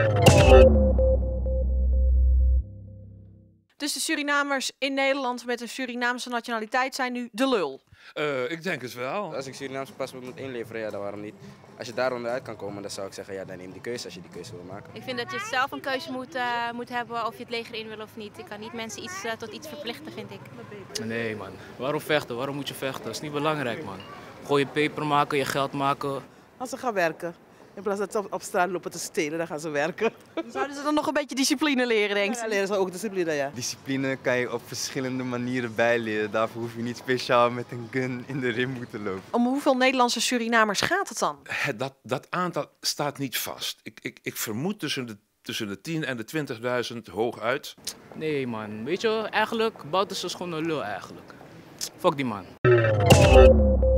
Dus de Surinamers in Nederland met een Surinaamse nationaliteit zijn nu de lul? Ik denk het wel. Als ik Surinaamse paspoort moet inleveren, ja, dan waarom niet? Als je daar onderuit kan komen, dan zou ik zeggen, ja, dan neem die keuze als je die keuze wil maken. Ik vind dat je zelf een keuze moet hebben of je het leger in wil of niet. Ik kan niet mensen tot iets verplichten, vind ik. Nee man, waarom vechten? Waarom moet je vechten? Dat is niet belangrijk man. Gewoon je peper maken, je geld maken. Als ze gaan werken. In plaats dat ze op straat lopen te stelen, dan gaan ze werken. Zouden ze dan nog een beetje discipline leren, denk Ja, je? leren ze ook discipline, ja. Discipline kan je op verschillende manieren bijleren. Daarvoor hoef je niet speciaal met een gun in de rim moeten lopen. Om hoeveel Nederlandse Surinamers gaat het dan? Dat aantal staat niet vast. Ik vermoed tussen de 10 en de 20.000 hooguit. Nee man, weet je, eigenlijk Bouterse is gewoon een lul eigenlijk. Fuck die man.